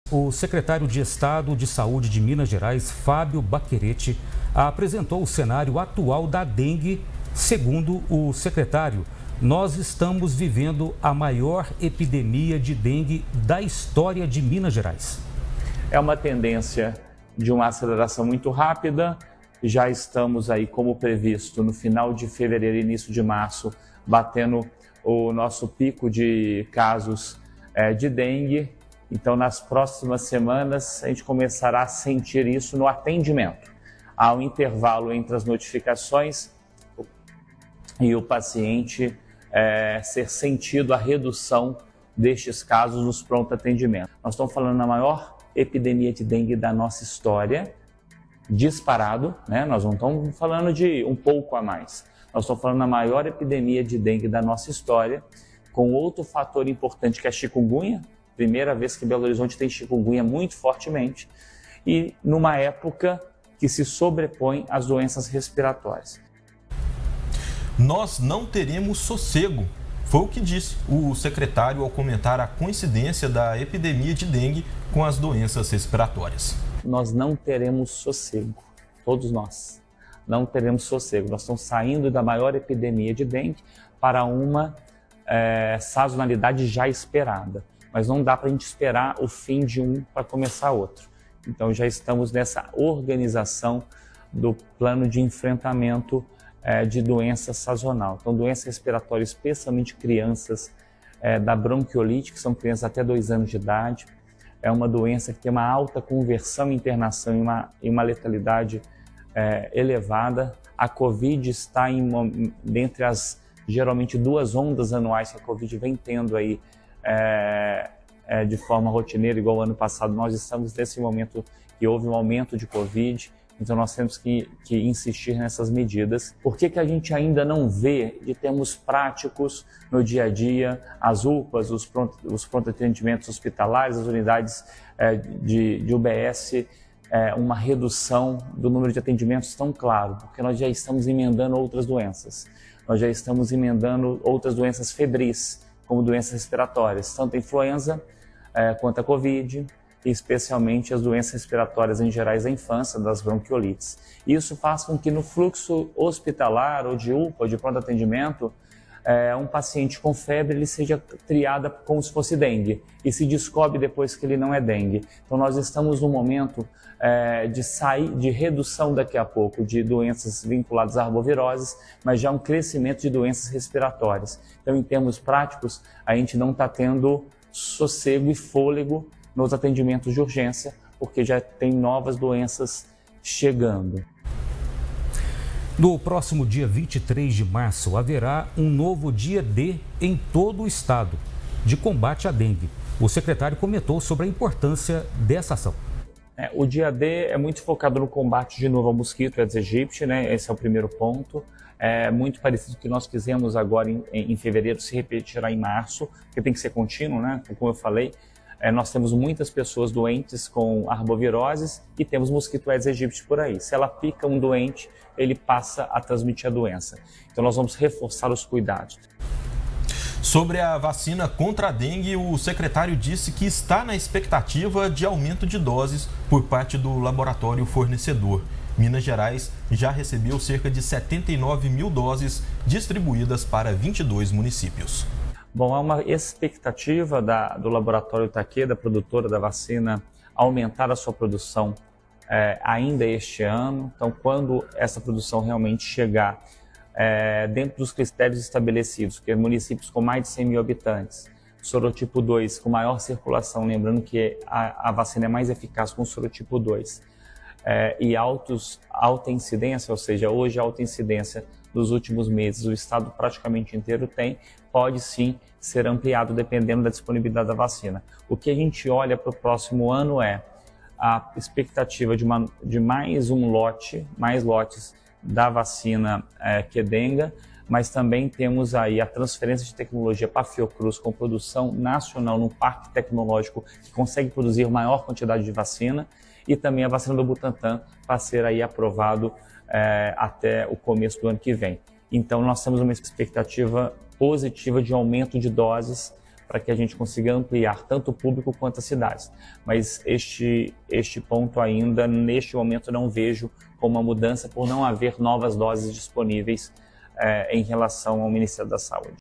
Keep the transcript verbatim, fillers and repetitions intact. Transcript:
O secretário de Estado de Saúde de Minas Gerais, Fábio Baccherete, apresentou o cenário atual da dengue. Segundo o secretário, nós estamos vivendo a maior epidemia de dengue da história de Minas Gerais. É uma tendência de uma aceleração muito rápida. Já estamos aí, como previsto, no final de fevereiro e início de março, batendo o nosso pico de casos é, de dengue. Então, nas próximas semanas, a gente começará a sentir isso no atendimento. Há um intervalo entre as notificações e o paciente é, ser sentido a redução destes casos nos pronto atendimento. Nós estamos falando da maior epidemia de dengue da nossa história, disparado, né? Nós não estamos falando de um pouco a mais. Nós estamos falando da maior epidemia de dengue da nossa história, com outro fator importante que é a chikungunya. Primeira vez que Belo Horizonte tem chikungunya muito fortemente, e numa época que se sobrepõe às doenças respiratórias. Nós não teremos sossego, foi o que disse o secretário ao comentar a coincidência da epidemia de dengue com as doenças respiratórias. Nós não teremos sossego, todos nós não teremos sossego. Nós estamos saindo da maior epidemia de dengue para uma é, sazonalidade já esperada. Mas não dá para a gente esperar o fim de um para começar outro. Então já estamos nessa organização do plano de enfrentamento é, de doença sazonal. Então doença respiratória, especialmente crianças é, da bronquiolite, que são crianças até dois anos de idade, é uma doença que tem uma alta conversão em internação e uma, e uma letalidade é, elevada. A Covid está em, dentre as geralmente duas ondas anuais que a Covid vem tendo aí, É, é, de forma rotineira, igual ao ano passado. Nós estamos nesse momento que houve um aumento de Covid, então nós temos que, que insistir nessas medidas. Por que que a gente ainda não vê, de termos práticos no dia a dia, as U P As, os pronto, os pronto atendimentos hospitalares, as unidades é, de, de U B S, é, uma redução do número de atendimentos tão claro? Porque nós já estamos emendando outras doenças, nós já estamos emendando outras doenças febris, como doenças respiratórias, tanto a influenza é, quanto a Covid, e especialmente as doenças respiratórias em gerais da infância, das bronquiolites. Isso faz com que no fluxo hospitalar ou de U P A, ou de pronto atendimento, é, um paciente com febre ele seja triado como se fosse dengue, e se descobre depois que ele não é dengue. Então nós estamos num momento é, de, sair, de redução daqui a pouco de doenças vinculadas a arboviroses, mas já um crescimento de doenças respiratórias. Então em termos práticos, a gente não está tendo sossego e fôlego nos atendimentos de urgência, porque já tem novas doenças chegando. No próximo dia vinte e três de março, haverá um novo dia D em todo o estado de combate à dengue. O secretário comentou sobre a importância dessa ação. É, o dia D é muito focado no combate de novo ao mosquito Aedes aegypti, né? Esse é o primeiro ponto. É muito parecido com o que nós fizemos agora em, em fevereiro, se repetirá em março, porque tem que ser contínuo, né? Como eu falei, é, nós temos muitas pessoas doentes com arboviroses e temos mosquito Aedes aegypti por aí. Se ela pica um doente, ele passa a transmitir a doença. Então nós vamos reforçar os cuidados. Sobre a vacina contra a dengue, o secretário disse que está na expectativa de aumento de doses por parte do laboratório fornecedor. Minas Gerais já recebeu cerca de setenta e nove mil doses distribuídas para vinte e dois municípios. Bom, há uma expectativa da, do laboratório Takeda, produtora da vacina, aumentar a sua produção é, ainda este ano. Então, quando essa produção realmente chegar é, dentro dos critérios estabelecidos, que é municípios com mais de cem mil habitantes, sorotipo dois com maior circulação, lembrando que a, a vacina é mais eficaz com sorotipo dois, é, e altos, alta incidência, ou seja, hoje a alta incidência dos últimos meses o estado praticamente inteiro tem, pode sim ser ampliado dependendo da disponibilidade da vacina. O que a gente olha para o próximo ano é a expectativa de, uma, de mais um lote, mais lotes da vacina é, Qdenga, mas também temos aí a transferência de tecnologia para a Fiocruz com produção nacional num parque tecnológico que consegue produzir maior quantidade de vacina, e também a vacina do Butantan para ser aí aprovado é, até o começo do ano que vem. Então nós temos uma expectativa positiva de aumento de doses para que a gente consiga ampliar tanto o público quanto as cidades. Mas este, este ponto ainda, neste momento, não vejo como uma mudança por não haver novas doses disponíveis é, em relação ao Ministério da Saúde.